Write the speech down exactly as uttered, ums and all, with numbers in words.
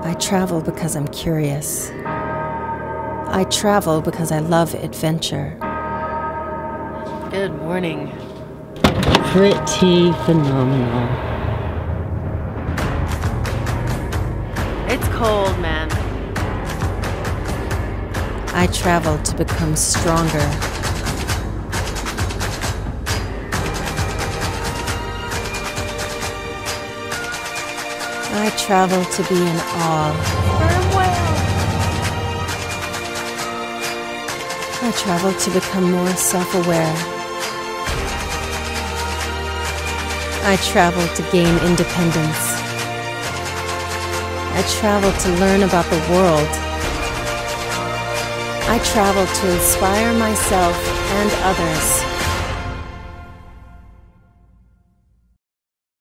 I travel because I'm curious. I travel because I love adventure. Good morning. Pretty phenomenal. It's cold, man. I travel to become stronger. I travel to be in awe. I travel to become more self-aware. I travel to gain independence. I travel to learn about the world. I travel to inspire myself and others.